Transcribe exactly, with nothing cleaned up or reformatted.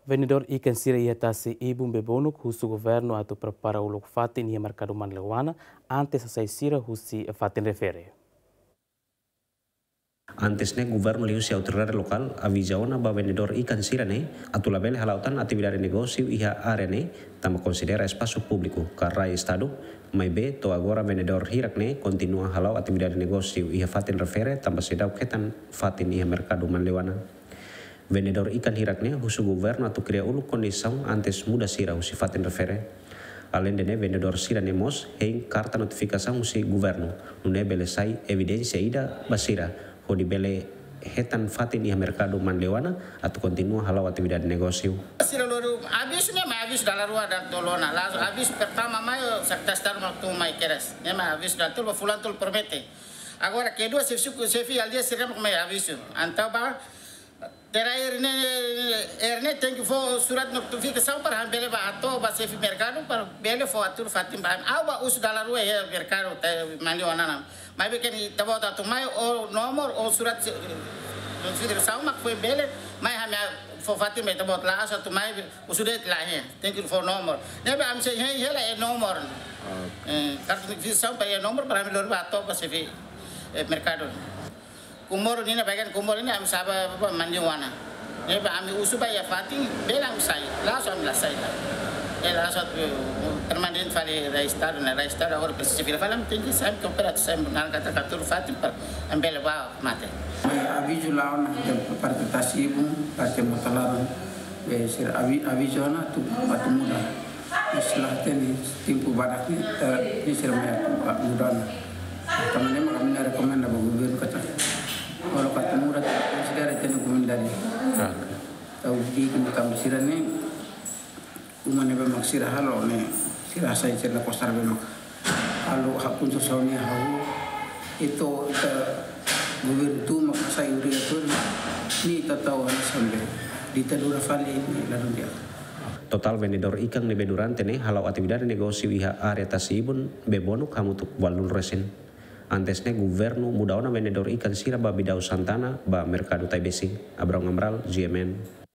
Vendedor ikan sira ia tasi ibu bebonuk husu governo atau prepara uluk fatin ia mercado manlewana antes asai sira husi fatin refere. Antes ne governo liusi autoridade local avisaona ba vendedor ikan sira ne atu labele halautan atividade negócio iha área ne tama considera espaço público karra estado mai be to agora vendedor hirak ne continua halau atividade negócio iha fatin refere tamba sedau ketan fatin iha mercado manlewana. Vendedor ikan hirak ne husu governo atu cria ulu condição antes muda sira husi fatin refere. Além de ne vendedor sira ne mos hein carta notificação husi governo nune bele sai evidência ida basira ho di bele hetan fatin iha mercado manlewana atu continua halau atividade negócio. Sira loro habis ne ma habis dalam rua dan tolona langsung habis pertama maio sektas tar waktu mai keras ne ma habis dan tul fulan tul promete. Agora kedua se suku se fi al dia sira mai habis antau ba terakhir ini erne thank you for surat notificação para bele ba ato ba se fi mercado para bele for atur fatin ba awa us dalam rua ya mercado manlewana nam mai beken tabo tatu mai o nomor o surat notificação mak foi bele mai ha for fatin mai tabo la asa tu mai usudet la he thank you for nomor ne ba am se he hela e nomor eh kartu notificação pa e nomor para me lor ba ato ba se fi mercado kumor ni na bagian kumor ini am saba manlewana ne ba am usu ba ya fatin belang sai la so am la sai la el asat permanent fali registrado na registrado agora precisa vir falam tem que saber que opera sempre na kata katur fatin par ambele ba mate aviso lá na parte tasibu parte motalaron sir aviso na tu patu muda islah teni timpu badak ni ni sir mai mudana tamane makam na rekomenda ba gubernur kata kalau kata muda consider teni gubernur tau di kam sirane umane ba magsira halo ne sira sai cerna postar be mak halo hakun so saunia hau itu ita gubernur tu maksai uri itu ni tatau sampai di tadura fali ni lalu dia. Total vendedor ikan nebe durante ne halau atividade negócio iha area tasibun bebonu kamu tuk walul resen. Antes ne governo mudaona vendedor ikan sira ba bidau Santana ba mercado Taibesi. Abraham Amral, G M N.